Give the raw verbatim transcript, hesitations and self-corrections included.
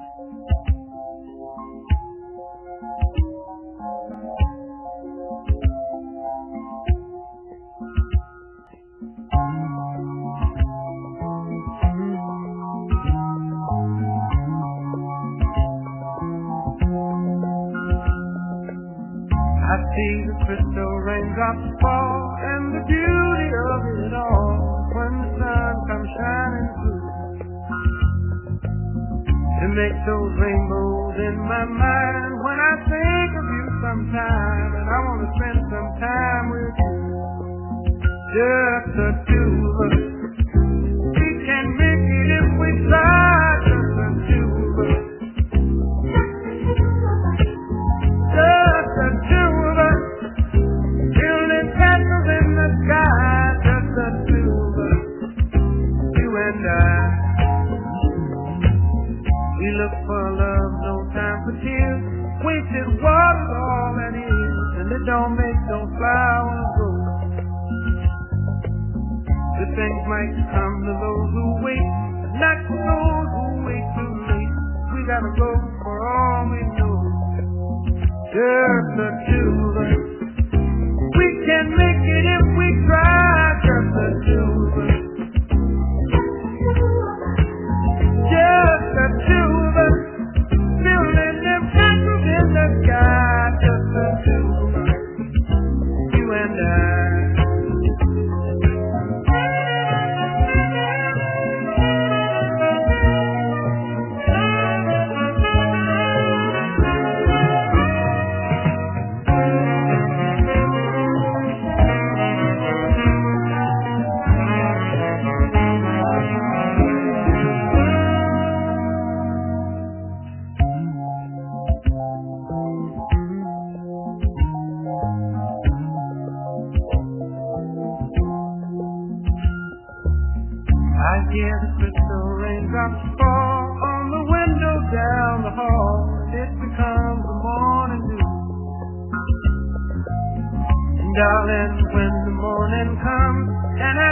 I see the crystal raindrops fall, and the beauty of it all when the sun comes shining through. It makes those rainbows in my mind when I think of you sometime, and I want to spend some time with you. Just the two of us. We can make it if we try. Just the two of us. Just the two of us. Building castles in the sky. Just the two of us. You and I. We look for love, no time for tears. Wasted water's all that is, and it don't make no flowers grow. Good things might come to those who wait, but not for those who wait too late. We gotta go for all we know. Just the two of us. We can make it if we try. Just the two of us. Just the two of us. Building them castles in the sky. Just the two of us. You and I. I hear the crystal raindrops fall on the window down the hall. It becomes the morning dew. And darling, when the morning comes and I